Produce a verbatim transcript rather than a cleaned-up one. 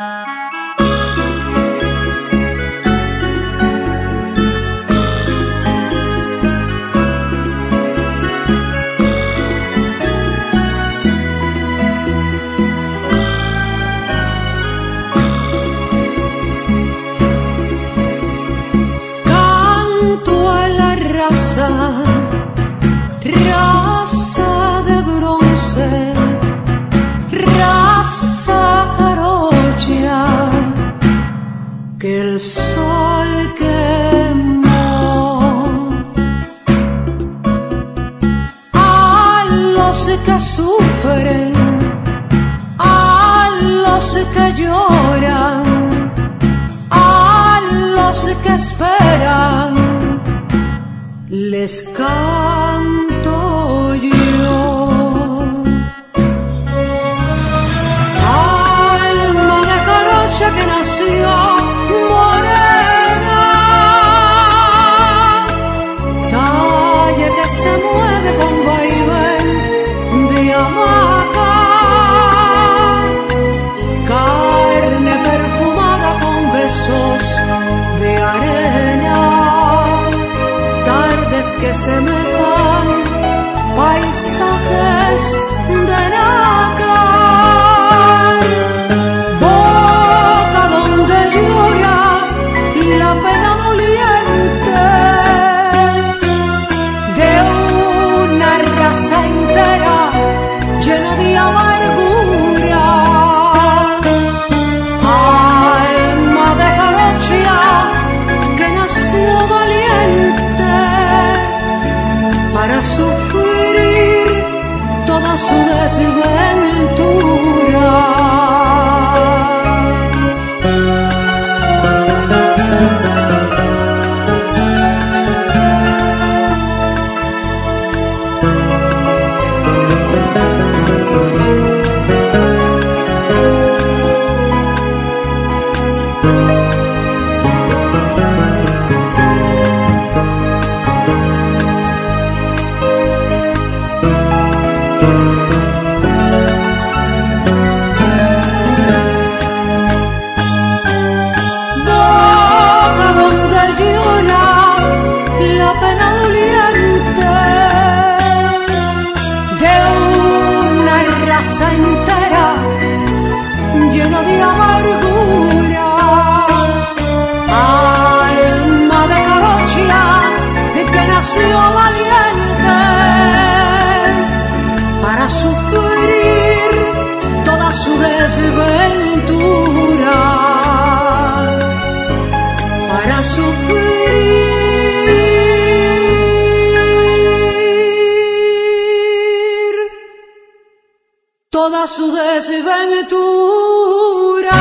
Raza de bronce, raza jarocha, que el sol quemó. A los que sufren, a los que lloran, a los que esperan, les canto yo. Alma de jarocha que nació morena, talle que se mueve con vaivén de hamaca, carne perfumada con besos de arena, que se metan paisajes de nácar, boca donde llora la pena doliente de una raza entera llena de amargura. Alma de jarocha que nació valiente para sufrir toda su desventura. Entera llena de amargura. Alma de jarocha que nació valiente para sufrir toda su desventura, para sufrir toda su desventura.